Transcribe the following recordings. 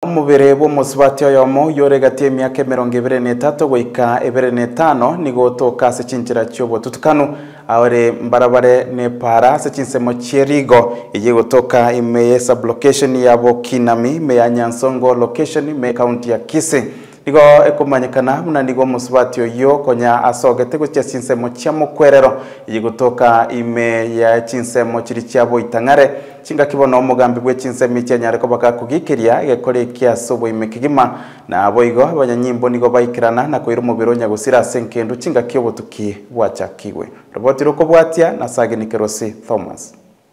Mokwerero musibati oyomo yoregati emyaka 23 goika 25 nigotoka sechinjira cyobo tutukanu awore mbarabare ne para sechinsemo chierigo ije gotoka ime sub location ya Bokinami me ya Nyansongo location me county ya Kisii nigo ekomanyekana muna nigo musibati oyo konya asogete gocha chinsemo cha Mokwerero ije gotoka ime ya chinsemo chiri cyabo itangare chinga kibono omugambi gwe chinsemo cyanyare ko bakakugikiria gekore kiasobo imekigima na aboigo abanyanyimbo nigo baikirana na koiro mubiro nyagusira senkendu chinga kyobotuki bwachakiwe roboti roko bwatia na Saginikerose Thomas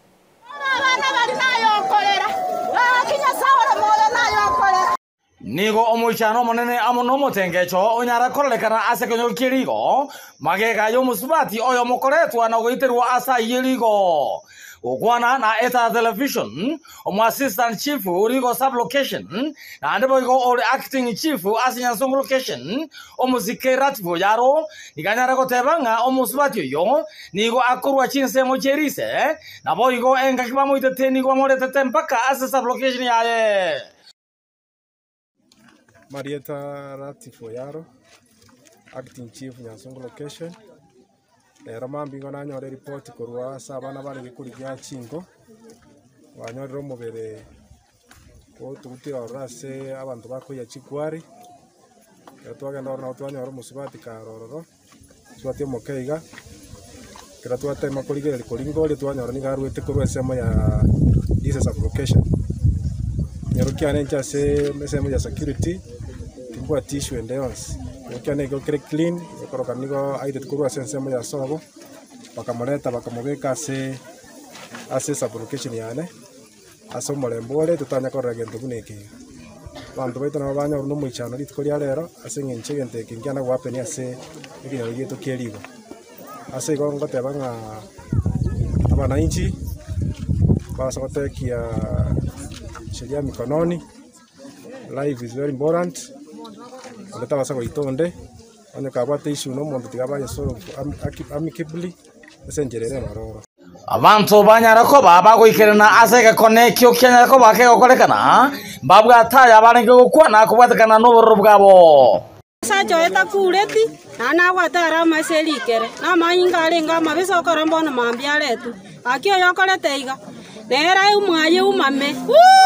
Nigo omuchano monene amono motengecho onyara kolekana ase kenyo kirigo magega yo musibati oyo mokoretwa na goiterwa asa yirigo okwana na eta television omu assistant chief urigo sub location na ndebo go acting chief ase Nyansongo location omuzikeratvo yaro iganyara gotebanga omusibati yo nigo akorwa chinsemo cherise na boigo engakiba moitete nigo morete mpaka ase sub location yaye Marieta Ratifo Yaro, acting chief Nyansongo location. Ramambingo na nyore report kurwa sabana bali gikurijya chingo. Wanyore mubere ko tugutira orase abantu bakoya chikwari. Yatwaga na twanyore musibati karororo. Swati mokeiga. Kira twate makoligere kolingo le twanyore ni garwete kurwa sema ya this sub location. Nyarukia nencha se mesemo ya security kwa tissue and dance ukiane go clean ekoroka nigo aite kurwa sensemo ya sobo bakamoleta bakamobeka ase sub location yane aso molembole tutanya korra gento kuneke bantu baito na banya no muichano litkori alero ase ngenche gente kingiana wapeni ase ikinyo yeto kerigo ase go ngote banga abana inchi basa kotekia sheria mikononi. Life is very important. Oleta basa koitonde onye kabate issue no muntu tigabanye so amicably esenjerere maroro abantu banyara ko baba goikerana asega konekyo kyanyara ko bake gokorekana babwa taya barenge gukwana kubwatakana no borro bwabo sajo eta kureti na watara maselikere na mayinga alenga mabeso korambona mambiale tu akio yokorete iga nera umwaye umame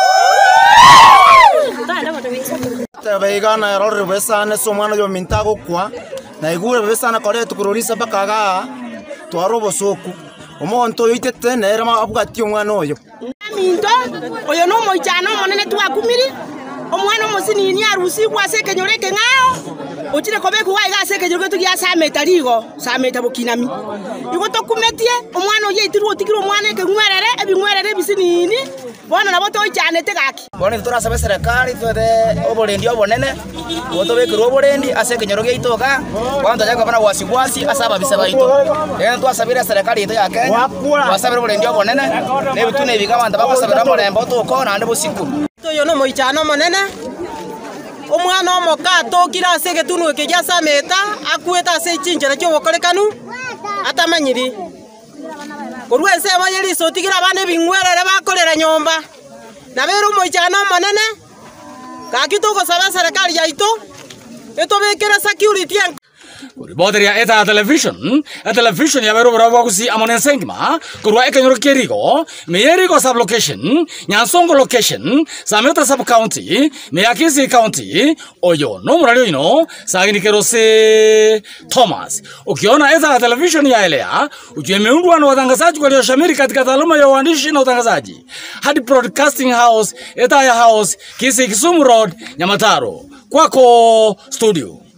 Tabegana error besana somwana yo mintago kwa na igure besana kore tukurorisa bakaga twarobo soku omonto yoitete nera mabugati omwana oyo minto oyo no moichano monene twakumiri omwana omosinini arusi kwase kenyoreke ngao otire kobe kuwa igase kenyoreke tugia sametarigo sameta Bokinami igo tokumetie omwana oyo itirwo tikiro omwana ke ngwerere ebingwerere bisinini bona nabo toichanete gaki bona turasaba serikali twede oborendi obonene otobekirwo oborendi ase kenyoroge itoka kwanda jaga bana wasiwasi asaba bisaba ito twasabira serikali ito ya Kenya twasabira oborendi obonene nebitune bigabanda bakosabira morembo toko na ndebo siku toyo no moichano monene omwana omokato kira ase getunu ekya sameta akweta ase chinjera cyo bokorekanu atamanyiri korwese abayeri sotigira bane bingwerere bakorera nyomba nabero moichano monene kakitoko saba serikali yaito etobekera security Boderia eta television ya bero bravo kusi amonensengma kurwa ekenyo kerigo meyerigo sub location Nyansongo location Sameta sub county meyakisi county oyo no murali ino Saginikerose Thomas ukiona eta television ya elea ujemeundwa na watangazaji walioshamiri katika taaluma ya uandishi na utangazaji hadi broadcasting house eta ya house Kisii Kisumu Road Nyamataro kwako studio.